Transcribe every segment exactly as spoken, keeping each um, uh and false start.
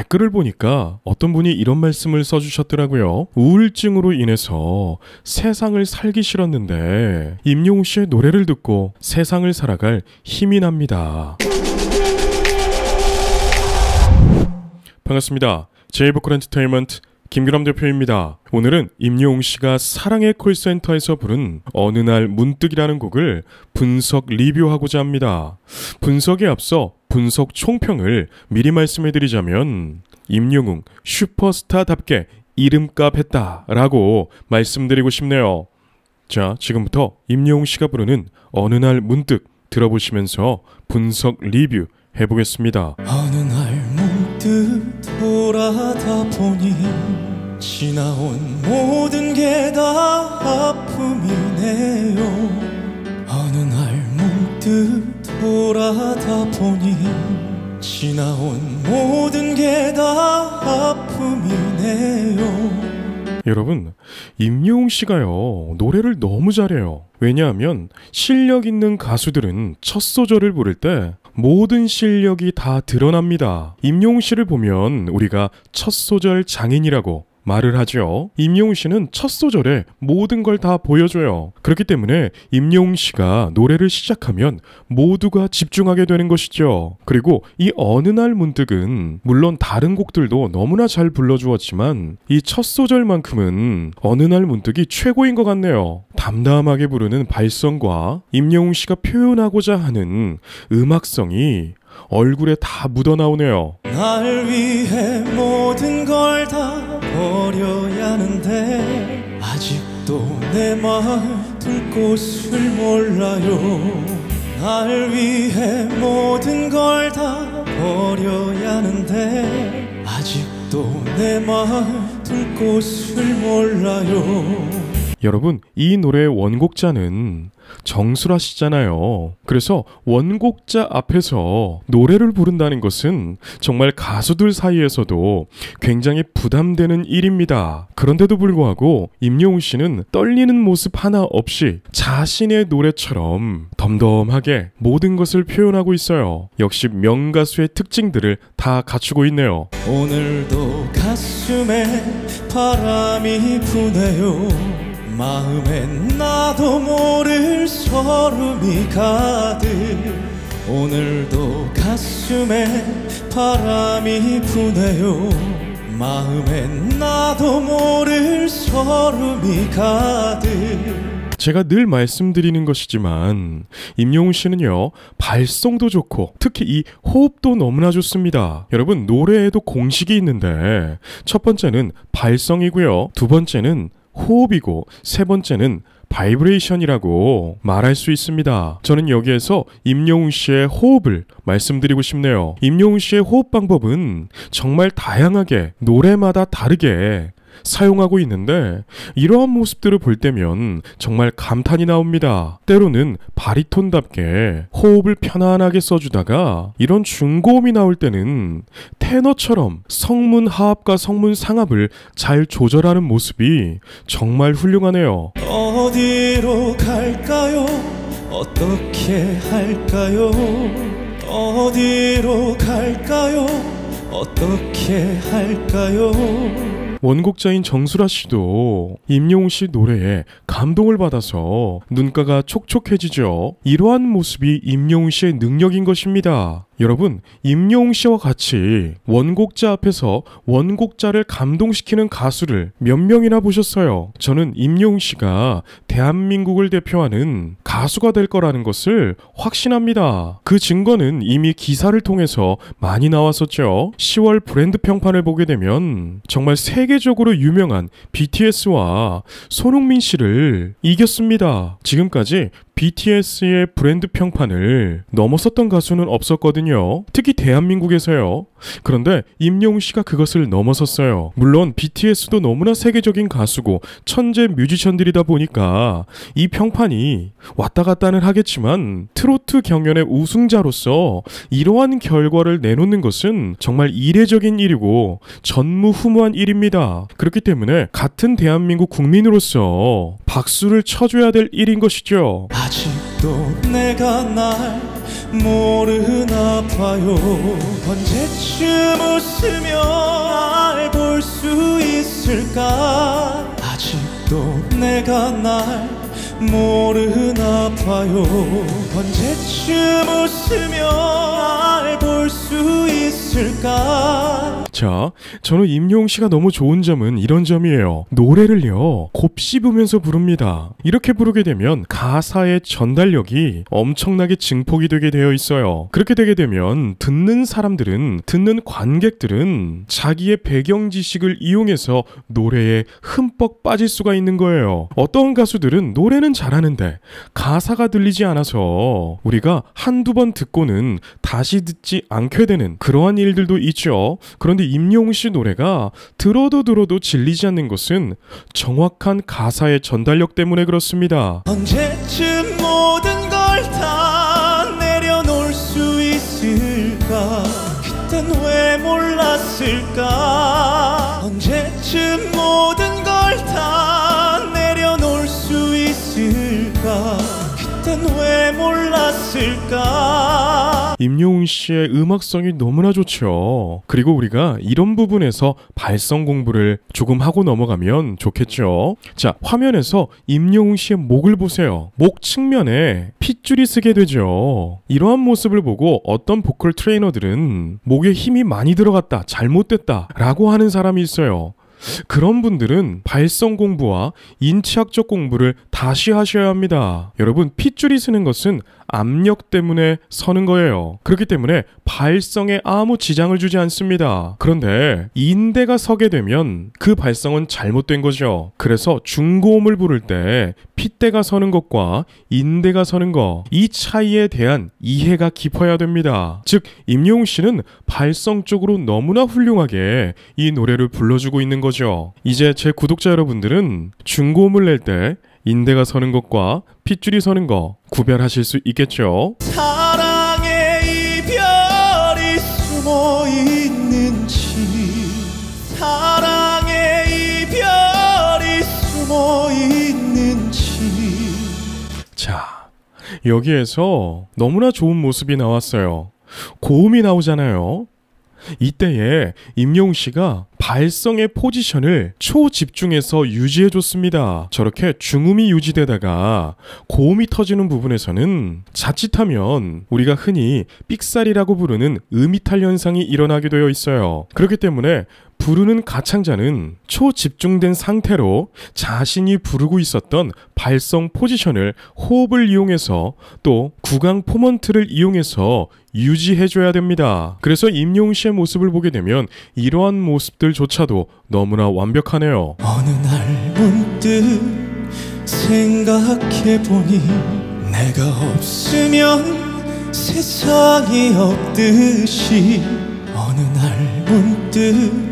댓글을 보니까 어떤 분이 이런 말씀을 써주셨더라고요. 우울증으로 인해서 세상을 살기 싫었는데 임영웅 씨의 노래를 듣고 세상을 살아갈 힘이 납니다. 반갑습니다. 제이보컬 엔터테인먼트 김규남 대표입니다. 오늘은 임영웅 씨가 사랑의 콜센터에서 부른 어느 날 문득이라는 곡을 분석 리뷰하고자 합니다. 분석에 앞서 분석 총평을 미리 말씀해드리자면 임영웅 슈퍼스타답게 이름값 했다 라고 말씀드리고 싶네요. 자, 지금부터 임영웅 씨가 부르는 어느 날 문득 들어보시면서 분석 리뷰 해보겠습니다. 어느 날 문득 돌아다 보니 지나온 모든 게 다 아픔이네요. 어느 날 문득 돌아다 보니 지나온 모든 게 다 아픔이네요. 여러분, 임영웅 씨가요 노래를 너무 잘해요. 왜냐하면 실력 있는 가수들은 첫 소절을 부를 때 모든 실력이 다 드러납니다. 임영웅 씨를 보면 우리가 첫 소절 장인이라고 말을 하죠. 임영웅 씨는 첫 소절에 모든 걸 다 보여줘요. 그렇기 때문에 임영웅 씨가 노래를 시작하면 모두가 집중하게 되는 것이죠. 그리고 이 어느 날 문득은 물론 다른 곡들도 너무나 잘 불러주었지만 이 첫 소절만큼은 어느 날 문득이 최고인 것 같네요. 담담하게 부르는 발성과 임영웅 씨가 표현하고자 하는 음악성이 얼굴에 다 묻어나오네요. 날 위해 모든 걸 다 버려야 하는데 아직도 내 마음 둘 곳을 몰라요. 날 위해 모든 걸 다 버려야 하는데 아직도 내 마음 둘 곳을 몰라요. 여러분, 이 노래의 원곡자는 정수라 씨잖아요. 그래서 원곡자 앞에서 노래를 부른다는 것은 정말 가수들 사이에서도 굉장히 부담되는 일입니다. 그런데도 불구하고 임영웅 씨는 떨리는 모습 하나 없이 자신의 노래처럼 덤덤하게 모든 것을 표현하고 있어요. 역시 명가수의 특징들을 다 갖추고 있네요. 오늘도 가슴에 바람이 부네요. 마음엔 나도 모를 소름이 가득. 오늘도 가슴에 바람이 부네요. 마음엔 나도 모를 소름이 가득. 제가 늘 말씀드리는 것이지만 임영웅 씨는요 발성도 좋고 특히 이 호흡도 너무나 좋습니다. 여러분, 노래에도 공식이 있는데 첫 번째는 발성이고요, 두 번째는 호흡이고 세 번째는 바이브레이션이라고 말할 수 있습니다. 저는 여기에서 임영웅 씨의 호흡을 말씀드리고 싶네요. 임영웅 씨의 호흡 방법은 정말 다양하게 노래마다 다르게 사용하고 있는데 이러한 모습들을 볼 때면 정말 감탄이 나옵니다. 때로는 바리톤답게 호흡을 편안하게 써주다가 이런 중고음이 나올 때는 테너처럼 성문 하합과 성문 상합을 잘 조절하는 모습이 정말 훌륭하네요. 어디로 갈까요? 어떻게 할까요? 어디로 갈까요? 어떻게 할까요? 원곡자인 정수라 씨도 임영웅 씨 노래에 감동을 받아서 눈가가 촉촉해지죠. 이러한 모습이 임영웅 씨의 능력인 것입니다. 여러분, 임영웅 씨와 같이 원곡자 앞에서 원곡자를 감동시키는 가수를 몇 명이나 보셨어요? 저는 임영웅 씨가 대한민국을 대표하는 가수가 될 거라는 것을 확신합니다. 그 증거는 이미 기사를 통해서 많이 나왔었죠. 시월 브랜드 평판을 보게 되면 정말 세계적으로 유명한 비티에스와 손흥민 씨를 이겼습니다. 지금까지 비티에스의 브랜드 평판을 넘어섰던 가수는 없었거든요. 특히 대한민국에서요. 그런데 임영웅 씨가 그것을 넘어섰어요. 물론 비티에스도 너무나 세계적인 가수고 천재 뮤지션들이다 보니까 이 평판이 왔다 갔다는 하겠지만 트로트 경연의 우승자로서 이러한 결과를 내놓는 것은 정말 이례적인 일이고 전무후무한 일입니다. 그렇기 때문에 같은 대한민국 국민으로서 박수를 쳐줘야 될 일인 것이죠. 아직도 내가 날 모르나 봐요. 언제쯤 웃으며 날 볼 수 있을까. 아직도 내가 날 모르나 봐요. 언제쯤 웃으며 날 볼 수 있을까. 자, 저는 임영웅 씨가 너무 좋은 점은 이런 점이에요. 노래를요 곱씹으면서 부릅니다. 이렇게 부르게 되면 가사의 전달력이 엄청나게 증폭이 되게 되어 있어요. 그렇게 되게 되면 듣는 사람들은, 듣는 관객들은 자기의 배경 지식을 이용해서 노래에 흠뻑 빠질 수가 있는 거예요. 어떤 가수들은 노래는 잘하는데 가사가 들리지 않아서 우리가 한두 번 듣고는 다시 듣지 않게 되는 그러한 일들도 있죠. 그런데 임영웅 씨 노래가 들어도 들어도 질리지 않는 것은 정확한 가사의 전달력 때문에 그렇습니다. 언제쯤 모든 걸 다 내려놓을 수 있을까. 그땐 왜 몰랐을까. 언제쯤 모든 걸 다 내려놓을 수 있을까. 그땐 왜 몰랐을까. 임영웅 씨의 음악성이 너무나 좋죠. 그리고 우리가 이런 부분에서 발성 공부를 조금 하고 넘어가면 좋겠죠. 자, 화면에서 임영웅 씨의 목을 보세요. 목 측면에 핏줄이 쓰게 되죠. 이러한 모습을 보고 어떤 보컬 트레이너들은 목에 힘이 많이 들어갔다, 잘못됐다 라고 하는 사람이 있어요. 그런 분들은 발성 공부와 인체학적 공부를 다시 하셔야 합니다. 여러분, 핏줄이 쓰는 것은 압력 때문에 서는 거예요. 그렇기 때문에 발성에 아무 지장을 주지 않습니다. 그런데 인대가 서게 되면 그 발성은 잘못된 거죠. 그래서 중고음을 부를 때 핏대가 서는 것과 인대가 서는 것, 이 차이에 대한 이해가 깊어야 됩니다. 즉, 임영웅 씨는 발성적으로 너무나 훌륭하게 이 노래를 불러주고 있는 거죠. 이제 제 구독자 여러분들은 중고음을 낼 때 인대가 서는 것과 핏줄이 서는 것 구별하실 수 있겠죠? 사랑의 이별이 숨어 있는지, 사랑의 이별이 숨어 있는지. 자, 여기에서 너무나 좋은 모습이 나왔어요. 고음이 나오잖아요. 이때에 임영웅 씨가 발성의 포지션을 초집중해서 유지해줬습니다. 저렇게 중음이 유지되다가 고음이 터지는 부분에서는 자칫하면 우리가 흔히 삑사리라고 부르는 음이탈 현상이 일어나게 되어 있어요. 그렇기 때문에 부르는 가창자는 초집중된 상태로 자신이 부르고 있었던 발성 포지션을 호흡을 이용해서 또 구강 포먼트를 이용해서 유지해줘야 됩니다. 그래서 임영웅 씨의 모습을 보게 되면 이러한 모습들조차도 너무나 완벽하네요. 어느 날 문득 생각해보니 내가 없으면 세상이 없듯이. 어느 날 문득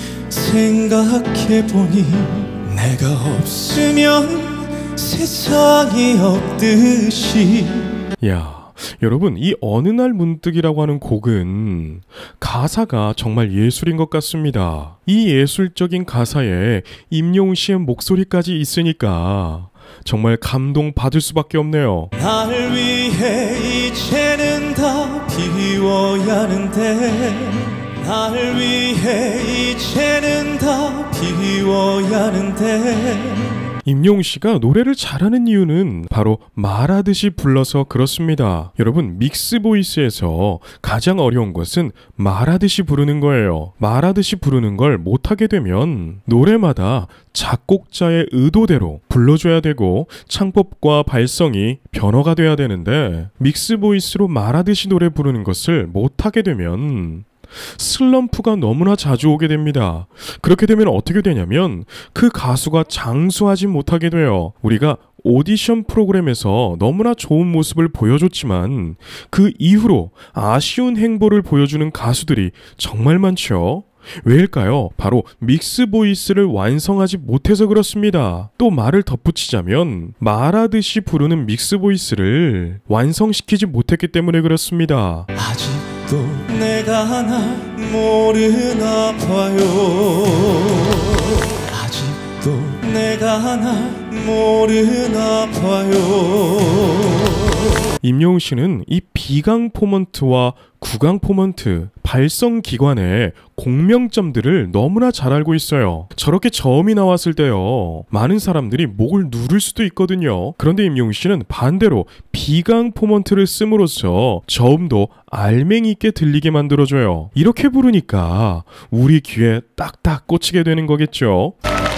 생각해보니 내가 없으면 세상이 없듯이. 야, 여러분, 이 어느 날 문득이라고 하는 곡은 가사가 정말 예술인 것 같습니다. 이 예술적인 가사에 임영웅 씨의 목소리까지 있으니까 정말 감동받을 수밖에 없네요. 날 위해 이제는 다 비워야 하는데, 날 위해 이제는 다 비워야 하는데. 임영웅 씨가 노래를 잘하는 이유는 바로 말하듯이 불러서 그렇습니다. 여러분, 믹스 보이스에서 가장 어려운 것은 말하듯이 부르는 거예요. 말하듯이 부르는 걸 못하게 되면 노래마다 작곡자의 의도대로 불러줘야 되고 창법과 발성이 변화가 돼야 되는데, 믹스 보이스로 말하듯이 노래 부르는 것을 못하게 되면 슬럼프가 너무나 자주 오게 됩니다. 그렇게 되면 어떻게 되냐면 그 가수가 장수하지 못하게 돼요. 우리가 오디션 프로그램에서 너무나 좋은 모습을 보여줬지만 그 이후로 아쉬운 행보를 보여주는 가수들이 정말 많죠. 왜일까요? 바로 믹스 보이스를 완성하지 못해서 그렇습니다. 또 말을 덧붙이자면 말하듯이 부르는 믹스 보이스를 완성시키지 못했기 때문에 그렇습니다. 아직도 내가 날 모르나 봐요. 아직도 내가 날 모르나 봐요. 임영웅 씨는 이 비강 포먼트와 구강 포먼트, 발성 기관의 공명점들을 너무나 잘 알고 있어요. 저렇게 저음이 나왔을 때요, 많은 사람들이 목을 누를 수도 있거든요. 그런데 임영웅 씨는 반대로 비강 포먼트를 씀으로써 저음도 알맹이 있게 들리게 만들어줘요. 이렇게 부르니까 우리 귀에 딱딱 꽂히게 되는 거겠죠.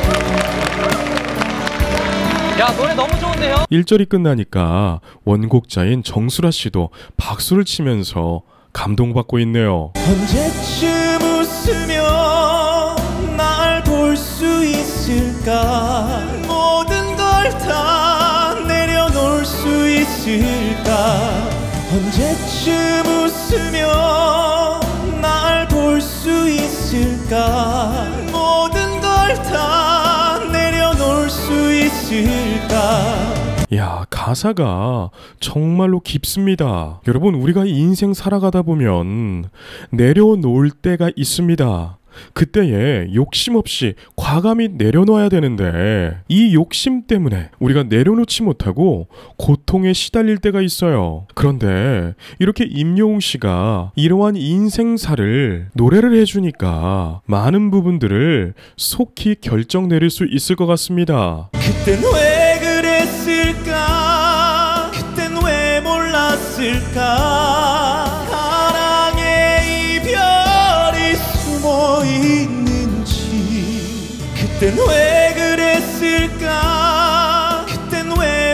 야, 노래 너무 좋은데요? 일 절이 끝나니까 원곡자인 정수라 씨도 박수를 치면서 감동받고 있네요. 언제쯤 웃으며 날 볼 수 있을까? 모든 걸 다 내려놓을 수 있을까? 언제쯤 웃으며 날 볼 수 있을까? 모든 걸 다 내려놓을 수 있을까? 야, 가사가 정말로 깊습니다. 여러분, 우리가 인생 살아가다 보면 내려놓을 때가 있습니다. 그때에 욕심 없이 과감히 내려놔야 되는데 이 욕심 때문에 우리가 내려놓지 못하고 고통에 시달릴 때가 있어요. 그런데 이렇게 임영웅 씨가 이러한 인생사를 노래를 해주니까 많은 부분들을 속히 결정 내릴 수 있을 것 같습니다. 그땐 왜 그랬을까? 그땐 왜 몰랐을까? 사랑의 이별이 숨어 있는지. 그땐 왜 그랬을까? 그땐 왜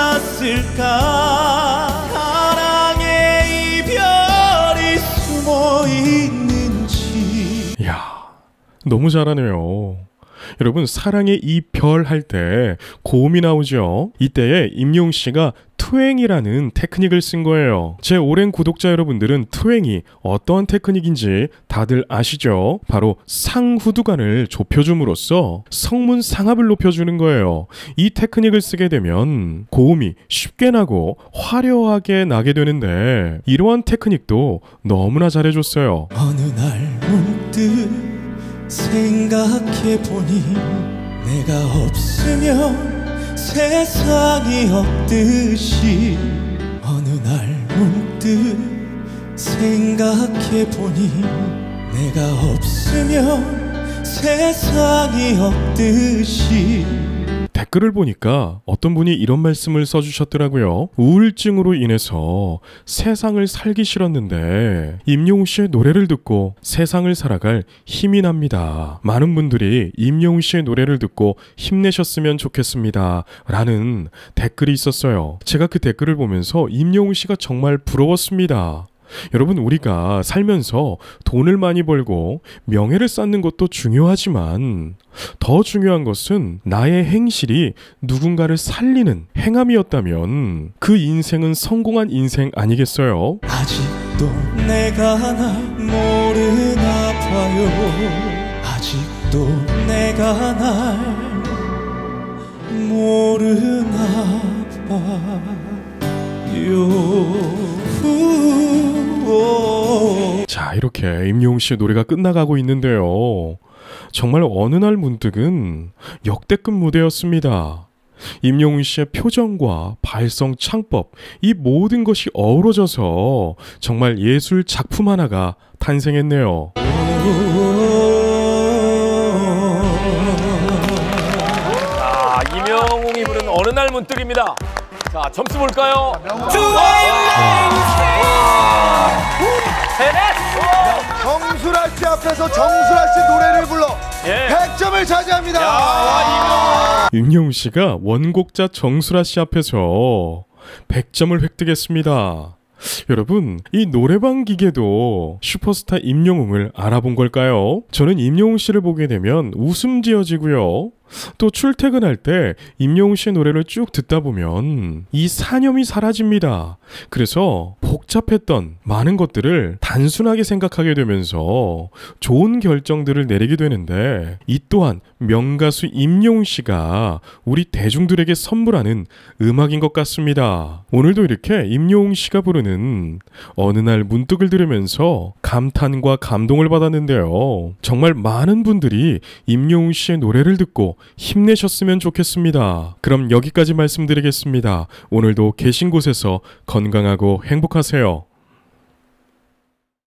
몰랐을까? 사랑의 이별이 숨어 있는지. 이야, 너무 잘하네요. 여러분, 사랑의 이 별 할 때 고음이 나오죠. 이때에 임영웅 씨가 트웽이라는 테크닉을 쓴 거예요. 제 오랜 구독자 여러분들은 트웽이 어떠한 테크닉인지 다들 아시죠? 바로 상후두간을 좁혀줌으로써 성문 상압을 높여주는 거예요. 이 테크닉을 쓰게 되면 고음이 쉽게 나고 화려하게 나게 되는데 이러한 테크닉도 너무나 잘해줬어요. 어느 날 문득 생각해보니 내가 없으면 세상이 없듯이. 어느 날 문득 생각해보니 내가 없으면 세상이 없듯이. 댓글을 보니까 어떤 분이 이런 말씀을 써주셨더라고요. 우울증으로 인해서 세상을 살기 싫었는데 임영웅 씨의 노래를 듣고 세상을 살아갈 힘이 납니다. 많은 분들이 임영웅 씨의 노래를 듣고 힘내셨으면 좋겠습니다 라는 댓글이 있었어요. 제가 그 댓글을 보면서 임영웅 씨가 정말 부러웠습니다. 여러분, 우리가 살면서 돈을 많이 벌고 명예를 쌓는 것도 중요하지만 더 중요한 것은 나의 행실이 누군가를 살리는 행함이었다면 그 인생은 성공한 인생 아니겠어요? 아직도 내가 날 모르나 봐요. 아직도 내가 날 모르나 봐요. 자, 이렇게 임영웅 씨의 노래가 끝나가고 있는데요. 정말 어느 날 문득은 역대급 무대였습니다. 임영웅 씨의 표정과 발성, 창법, 이 모든 것이 어우러져서 정말 예술 작품 하나가 탄생했네요. 자, 임영웅이 부른 어느 날 문득입니다. 자, 점수 볼까요? 정수라 씨 앞에서 정수라 씨 노래를 불러 예. 백 점을 차지합니다. 야, 임영웅 씨가 원곡자 정수라 씨 앞에서 백 점을 획득했습니다. 여러분, 이 노래방 기계도 슈퍼스타 임영웅을 알아본 걸까요? 저는 임영웅 씨를 보게 되면 웃음 지어지고요. 또 출퇴근할 때 임영웅 씨의 노래를 쭉 듣다 보면 이 사념이 사라집니다. 그래서 복잡했던 많은 것들을 단순하게 생각하게 되면서 좋은 결정들을 내리게 되는데, 이 또한 명가수 임영웅 씨가 우리 대중들에게 선물하는 음악인 것 같습니다. 오늘도 이렇게 임영웅 씨가 부르는 어느 날 문득을 들으면서 감탄과 감동을 받았는데요. 정말 많은 분들이 임영웅 씨의 노래를 듣고 모두 힘내셨으면 좋겠습니다. 그럼 여기까지 말씀드리겠습니다. 오늘도 계신 곳에서 건강하고 행복하세요.